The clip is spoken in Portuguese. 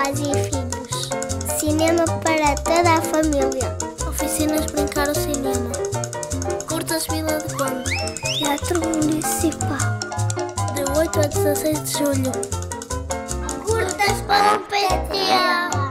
pais e filhos. Cinema para toda a família. Oficinas Brincar ao Cinema. Curtas Vila de Conde. Teatro Municipal. De 8 a 16 de julho. Curtas para o PTA.